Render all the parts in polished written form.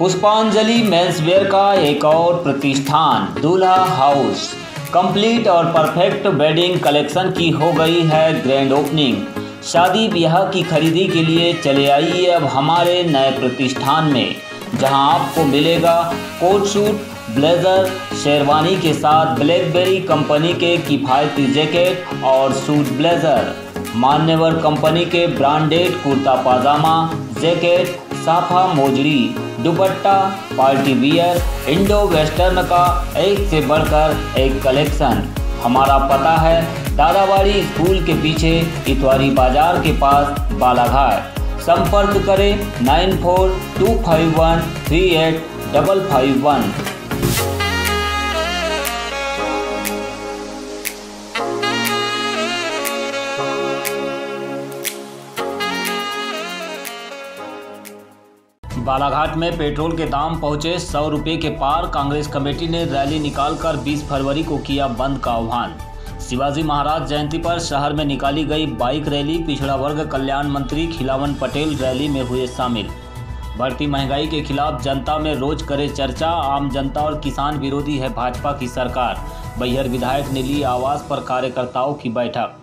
पुष्पांजलि मेंसवेयर का एक और प्रतिष्ठान दूल्हा हाउस कंप्लीट और परफेक्ट वेडिंग कलेक्शन की हो गई है ग्रैंड ओपनिंग। शादी ब्याह की खरीदी के लिए चले आइए अब हमारे नए प्रतिष्ठान में, जहां आपको मिलेगा कोट सूट, ब्लेजर, शेरवानी के साथ ब्लैकबेरी कंपनी के किफ़ायती जैकेट और सूट ब्लेजर, मान्यवर कंपनी के ब्रांडेड कुर्ता पाजामा, जैकेट, साफा mojari, dupatta, party wear, Indo western का एक से बढ़कर एक कलेक्शन। हमारा पता है दादाबाड़ी स्कूल के पीछे इतवारी बाजार के पास बालाघाट। संपर्क करें 9425138551। बालाघाट में पेट्रोल के दाम पहुंचे 100 रुपये के पार। कांग्रेस कमेटी ने रैली निकालकर 20 फरवरी को किया बंद का आह्वान। शिवाजी महाराज जयंती पर शहर में निकाली गई बाइक रैली। पिछड़ा वर्ग कल्याण मंत्री खिलावन पटेल रैली में हुए शामिल। बढ़ती महंगाई के खिलाफ जनता में रोज करे चर्चा। आम जनता और किसान विरोधी है भाजपा की सरकार। बैहर विधायक ने ली आवास पर कार्यकर्ताओं की बैठक।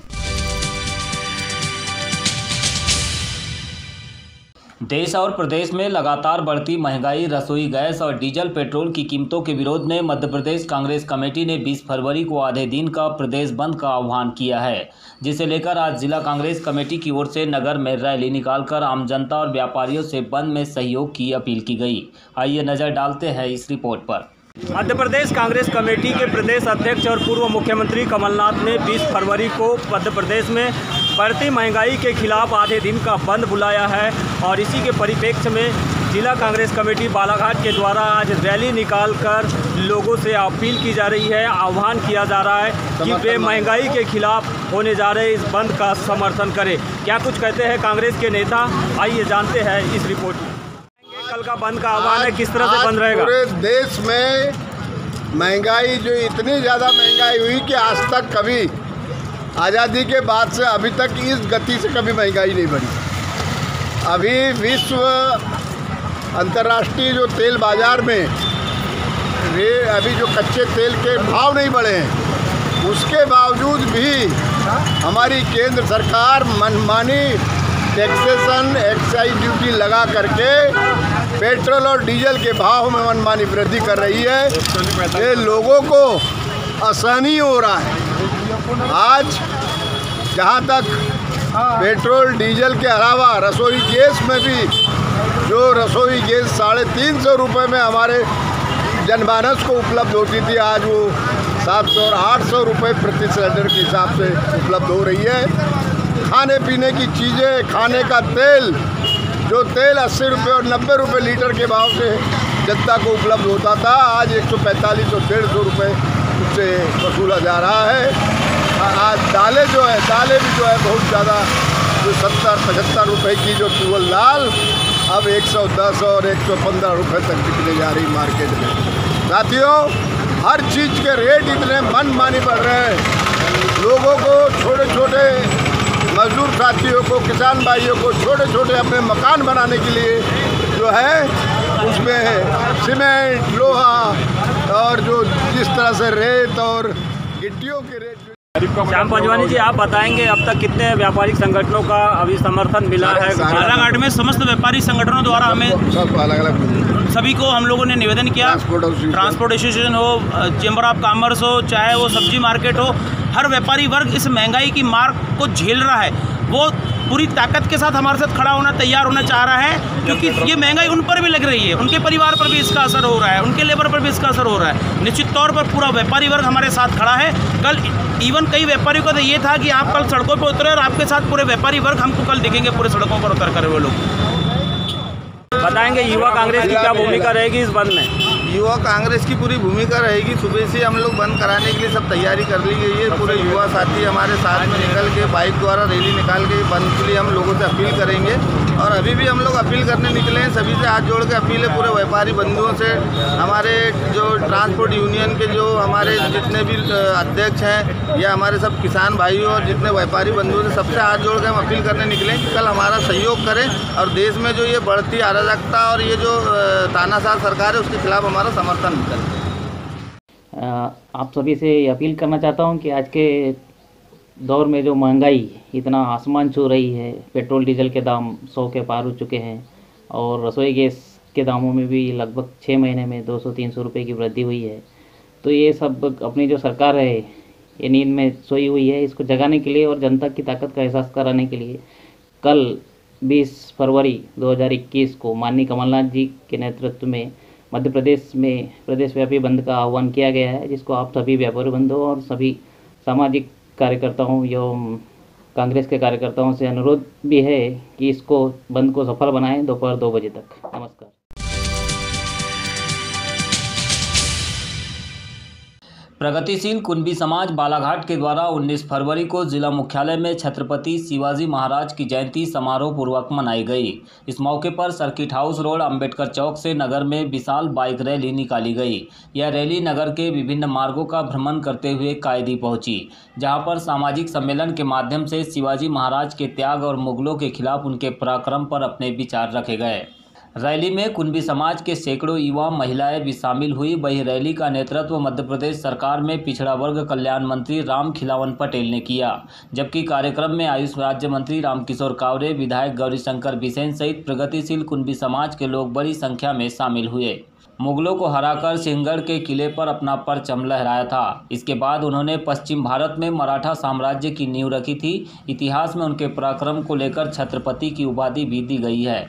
देश और प्रदेश में लगातार बढ़ती महंगाई, रसोई गैस और डीजल पेट्रोल की कीमतों के विरोध में मध्य प्रदेश कांग्रेस कमेटी ने 20 फरवरी को आधे दिन का प्रदेश बंद का आह्वान किया है, जिसे लेकर आज जिला कांग्रेस कमेटी की ओर से नगर में रैली निकालकर आम जनता और व्यापारियों से बंद में सहयोग की अपील की गई। आइए नजर डालते हैं इस रिपोर्ट पर। मध्य प्रदेश कांग्रेस कमेटी के प्रदेश अध्यक्ष और पूर्व मुख्यमंत्री कमलनाथ ने 20 फरवरी को मध्य प्रदेश में बढ़ती महंगाई के खिलाफ आधे दिन का बंद बुलाया है और इसी के परिप्रेक्ष्य में जिला कांग्रेस कमेटी बालाघाट के द्वारा आज रैली निकालकर लोगों से अपील की जा रही है, आह्वान किया जा रहा है कि वे महंगाई के खिलाफ होने जा रहे इस बंद का समर्थन करें। क्या कुछ कहते हैं कांग्रेस के नेता, आइए जानते हैं इस रिपोर्ट में। कल का बंद का आह्वान है, किस तरह से बंद रहेगा? पूरे देश में महंगाई जो इतनी ज़्यादा महंगाई हुई कि आज तक कभी आज़ादी के बाद से अभी तक इस गति से कभी महंगाई नहीं बढ़ी। अभी विश्व अंतर्राष्ट्रीय जो तेल बाज़ार में अभी जो कच्चे तेल के भाव नहीं बढ़े हैं, उसके बावजूद भी हमारी केंद्र सरकार मनमानी टैक्सेशन, एक्साइज ड्यूटी लगा करके पेट्रोल और डीजल के भाव में मनमानी वृद्धि कर रही है। ये लोगों को आसानी हो रहा है। आज जहाँ तक पेट्रोल डीजल के अलावा रसोई गैस में भी, जो रसोई गैस 350 रुपये में हमारे जनमानस को उपलब्ध होती थी, आज वो 700 और 800 रुपये प्रति सिलेंडर के हिसाब से उपलब्ध हो रही है। खाने पीने की चीज़ें, खाने का तेल, जो तेल 80 रुपये और 90 रुपये लीटर के भाव से जनता को उपलब्ध होता था, आज 145 और 150 रुपये उससे वसूला जा रहा है। आज दालें भी जो है बहुत ज़्यादा, जो 70-75 रुपये की जो तुअर दाल अब 110 और 115 रुपये तक बिकने जा रही मार्केट में। साथियों, हर चीज़ के रेट इतने मनमानी बढ़ रहे हैं। लोगों को, छोटे छोटे मजदूर साथियों को, किसान भाइयों को छोटे छोटे अपने मकान बनाने के लिए जो है उसमें सीमेंट, लोहा और जो जिस तरह से रेत और गिट्टियों के रेट। श्याम पंजवानी जी, आप बताएंगे अब तक कितने व्यापारिक संगठनों का अभी समर्थन मिला है? बालाघाट में समस्त व्यापारी संगठनों द्वारा हमें सभी को हम लोगों ने निवेदन किया। ट्रांसपोर्ट एसोसिएशन हो, चेंबर ऑफ कॉमर्स हो, चाहे वो सब्जी मार्केट हो, हर व्यापारी वर्ग इस महंगाई की मार को झेल रहा है। वो पूरी ताकत के साथ हमारे साथ खड़ा होना, तैयार होना चाह रहा है, क्योंकि ये महंगाई उन पर भी लग रही है, उनके परिवार पर भी इसका असर हो रहा है, उनके लेबर पर भी इसका असर हो रहा है। निश्चित तौर पर पूरा व्यापारी वर्ग हमारे साथ खड़ा है। कल इवन कई व्यापारियों का तो ये था कि आप कल सड़कों पर उतरे और आपके साथ पूरे व्यापारी वर्ग हमको कल दिखेंगे पूरे सड़कों पर उतर कर। वो लोग बताएंगे युवा कांग्रेस की क्या भूमिका रहेगी इस बंद में? युवा कांग्रेस की पूरी भूमिका रहेगी। सुबह से हम लोग बंद कराने के लिए सब तैयारी कर ली गई है। पूरे युवा साथी हमारे साथ में निकल के बाइक द्वारा रैली निकाल के बंद के लिए हम लोगों से अपील करेंगे। और अभी भी हम लोग अपील करने निकले हैं। सभी से हाथ जोड़ के अपील है पूरे व्यापारी बंधुओं से, हमारे जो ट्रांसपोर्ट यूनियन के जो हमारे जितने भी अध्यक्ष हैं या हमारे सब किसान भाइयों और जितने व्यापारी बंधुओं से सबसे हाथ जोड़ के हम अपील करने निकले कि कल हमारा सहयोग करें और देश में जो ये बढ़ती अराजकता और ये जो तानाशाह सरकार है उसके खिलाफ हमारा समर्थन करते हैं। आप सभी से अपील करना चाहता हूं कि आज के दौर में जो महंगाई इतना आसमान छू रही है, पेट्रोल डीजल के दाम 100 के पार हो चुके हैं और रसोई गैस के दामों में भी लगभग 6 महीने में 200-300 रुपये की वृद्धि हुई है। तो ये सब अपनी जो सरकार है ये नींद में सोई हुई है, इसको जगाने के लिए और जनता की ताकत का एहसास कराने के लिए कल 20 फरवरी 2021 को माननीय कमलनाथ जी के नेतृत्व में मध्य प्रदेश में प्रदेशव्यापी बंद का आह्वान किया गया है, जिसको आप सभी व्यापारी बंधुओं और सभी सामाजिक कार्यकर्ताओं एवं कांग्रेस के कार्यकर्ताओं से अनुरोध भी है कि इसको बंद को सफल बनाएं दोपहर 2 बजे तक। नमस्कार। प्रगतिशील कुंभी समाज बालाघाट के द्वारा 19 फरवरी को जिला मुख्यालय में छत्रपति शिवाजी महाराज की जयंती समारोह पूर्वक मनाई गई। इस मौके पर circuit house road Ambedkar Chowk से नगर में विशाल बाइक रैली निकाली गई। यह रैली नगर के विभिन्न मार्गों का भ्रमण करते हुए कायदी पहुंची, जहां पर सामाजिक सम्मेलन के माध्यम से शिवाजी महाराज के त्याग और मुगलों के खिलाफ उनके पराक्रम पर अपने विचार रखे गए। रैली में कुंभी समाज के सैकड़ों युवा महिलाएं भी शामिल हुई। वही रैली का नेतृत्व मध्य प्रदेश सरकार में पिछड़ा वर्ग कल्याण मंत्री राम खिलावन पटेल ने किया, जबकि कार्यक्रम में आयुष राज्य मंत्री रामकिशोर कावरे, विधायक गौरीशंकर बिसेन सहित प्रगतिशील कुंभी समाज के लोग बड़ी संख्या में शामिल हुए। मुगलों को हराकर सिंहगढ़ के किले पर अपना परचम लहराया था। इसके बाद उन्होंने पश्चिम भारत में मराठा साम्राज्य की नींव रखी थी। इतिहास में उनके पराक्रम को लेकर छत्रपति की उपाधि भी दी गई है।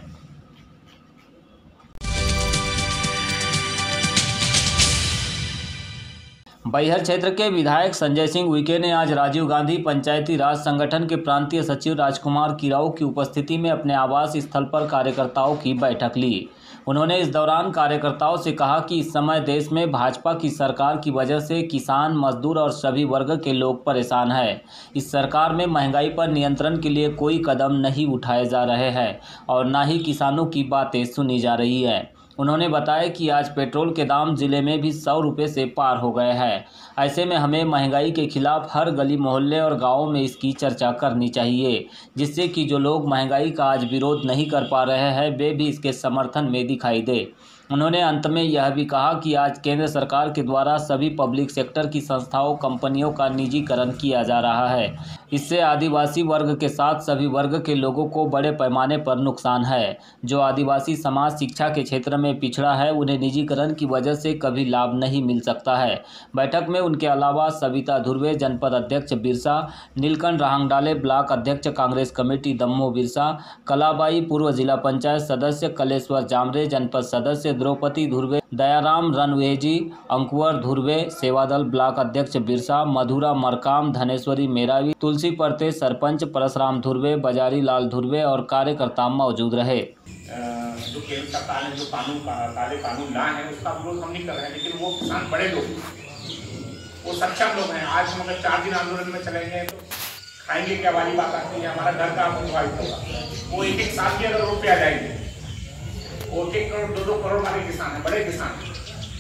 बैहर क्षेत्र के विधायक संजय सिंह उइके ने आज राजीव गांधी पंचायती राज संगठन के प्रांतीय सचिव राजकुमार किराऊ की उपस्थिति में अपने आवास स्थल पर कार्यकर्ताओं की बैठक ली। उन्होंने इस दौरान कार्यकर्ताओं से कहा कि इस समय देश में भाजपा की सरकार की वजह से किसान, मजदूर और सभी वर्ग के लोग परेशान हैं। इस सरकार में महंगाई पर नियंत्रण के लिए कोई कदम नहीं उठाए जा रहे हैं और न ही किसानों की बातें सुनी जा रही है। उन्होंने बताया कि आज पेट्रोल के दाम जिले में भी 100 रुपये से पार हो गए हैं। ऐसे में हमें महंगाई के खिलाफ हर गली मोहल्ले और गाँवों में इसकी चर्चा करनी चाहिए, जिससे कि जो लोग महंगाई का आज विरोध नहीं कर पा रहे हैं वे भी इसके समर्थन में दिखाई दे। उन्होंने अंत में यह भी कहा कि आज केंद्र सरकार के द्वारा सभी पब्लिक सेक्टर की संस्थाओं, कंपनियों का निजीकरण किया जा रहा है। इससे आदिवासी वर्ग के साथ सभी वर्ग के लोगों को बड़े पैमाने पर नुकसान है। जो आदिवासी समाज शिक्षा के क्षेत्र में पिछड़ा है, उन्हें निजीकरण की वजह से कभी लाभ नहीं मिल सकता है। बैठक में उनके अलावा सविता धुर्वे, जनपद अध्यक्ष बिरसा, नीलकंठ राहंगडाले, ब्लॉक अध्यक्ष कांग्रेस कमेटी दम्मो बिरसा, कलाबाई, पूर्व जिला पंचायत सदस्य कलेश्वर जामरे, जनपद सदस्य द्रौपदी धुर्वे, दयाराम रणवेजी, अंकुर धुर्वे, सेवादल ब्लॉक अध्यक्ष बिरसा, मधुरा मरकाम, धनेश्वरी मेरावी, तुलसी परते, सरपंच परशुराम धुर्वे, बजारी लाल धुर्वे और कार्यकर्ता मौजूद रहे। जो केंद्र सरकार ने जो काले कानून लाए हैं उसका विरोध हम नहीं कर रहे हैं, लेकिन वो किसान बड़े लोग, वो सक्षम लोग हैं। आज हम अगर 4 दिन आंदोलन में चलेंगे तो खाएंगे क्या वाली बात आती है। हमारा घर का प्रभावित होगा। वो 1-1 साल के अगर रोड पे आ जाएंगे, वो 1 करोड़ 2-2 करोड़ वाले किसान हैं, बड़े किसान हैं।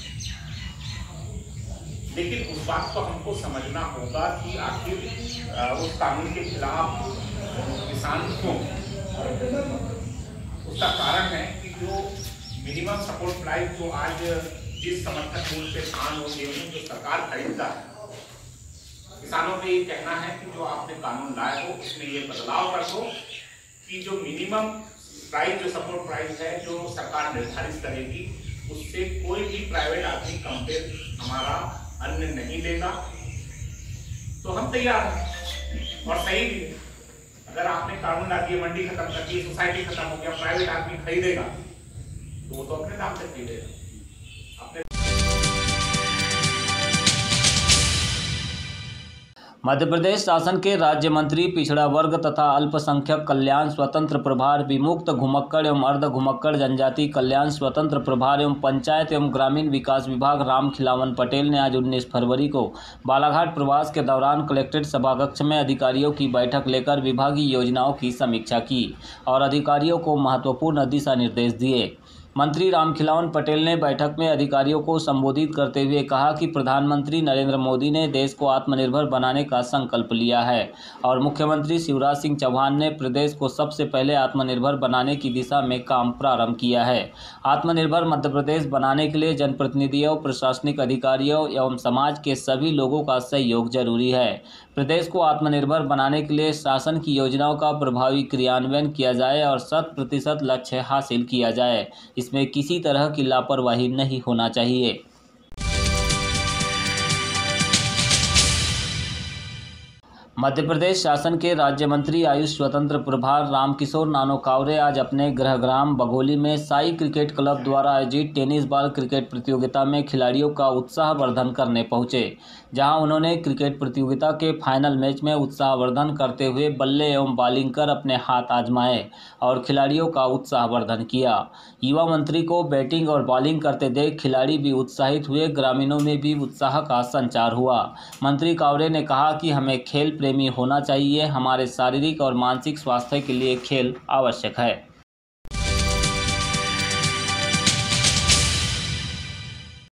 लेकिन उस बात को हमको समझना होगा कि आखिर उस कानून के खिलाफ किसान क्यों। उसका कारण है कि जो मिनिमम सपोर्ट प्राइस जो आज जिस समर्थन मूल्य पे धान और गेहूं जो सरकार खरीदता है, किसानों का ये कहना है कि जो आपने कानून लाया हो उसमें ये बदलाव कर दो कि जो मिनिमम प्राइस, जो सपोर्ट प्राइस है जो सरकार निर्धारित करेगी, उससे कोई भी प्राइवेट आदमी कंपेयर हमारा अन्न नहीं लेगा। तो हम तैयार हैं और सही भी है। अगर आपने कानून ला दिए, मंडी खत्म कर दी, सोसाइटी खत्म हो गया, प्राइवेट आदमी खरीदेगा तो वो तो अपने दाम से खरीदेगा। मध्य प्रदेश शासन के राज्य मंत्री पिछड़ा वर्ग तथा अल्पसंख्यक कल्याण स्वतंत्र प्रभार, विमुक्त घुमक्कड़ एवं अर्ध घुमक्कड़ जनजाति कल्याण स्वतंत्र प्रभार एवं पंचायत एवं ग्रामीण विकास विभाग राम खिलावन पटेल ने आज 19 फरवरी को बालाघाट प्रवास के दौरान कलेक्ट्रेट सभाकक्ष में अधिकारियों की बैठक लेकर विभागीय योजनाओं की समीक्षा की और अधिकारियों को महत्वपूर्ण दिशा निर्देश दिए। मंत्री रामखिलावन पटेल ने बैठक में अधिकारियों को संबोधित करते हुए कहा कि प्रधानमंत्री नरेंद्र मोदी ने देश को आत्मनिर्भर बनाने का संकल्प लिया है और मुख्यमंत्री शिवराज सिंह चौहान ने प्रदेश को सबसे पहले आत्मनिर्भर बनाने की दिशा में काम प्रारंभ किया है। आत्मनिर्भर मध्य प्रदेश बनाने के लिए जनप्रतिनिधियों, प्रशासनिक अधिकारियों एवं समाज के सभी लोगों का सहयोग जरूरी है। प्रदेश को आत्मनिर्भर बनाने के लिए शासन की योजनाओं का प्रभावी क्रियान्वयन किया जाए और 100% लक्ष्य हासिल किया जाए। इसमें किसी तरह की लापरवाही नहीं होना चाहिए। मध्य प्रदेश शासन के राज्य मंत्री आयुष स्वतंत्र प्रभार रामकिशोर नानो कावरे आज अपने गृह ग्राम बघोली में साई क्रिकेट क्लब द्वारा आयोजित टेनिस बॉल क्रिकेट प्रतियोगिता में खिलाड़ियों का उत्साहवर्धन करने पहुंचे, जहां उन्होंने क्रिकेट प्रतियोगिता के फाइनल मैच में उत्साहवर्धन करते हुए बल्ले एवं बॉलिंग कर अपने हाथ आजमाए और खिलाड़ियों का उत्साहवर्धन किया। युवा मंत्री को बैटिंग और बॉलिंग करते देख खिलाड़ी भी उत्साहित हुए, ग्रामीणों में भी उत्साह का संचार हुआ। मंत्री कावरे ने कहा कि हमें खेल प्रेमी होना चाहिए, हमारे शारीरिक और मानसिक स्वास्थ्य के लिए खेल आवश्यक है।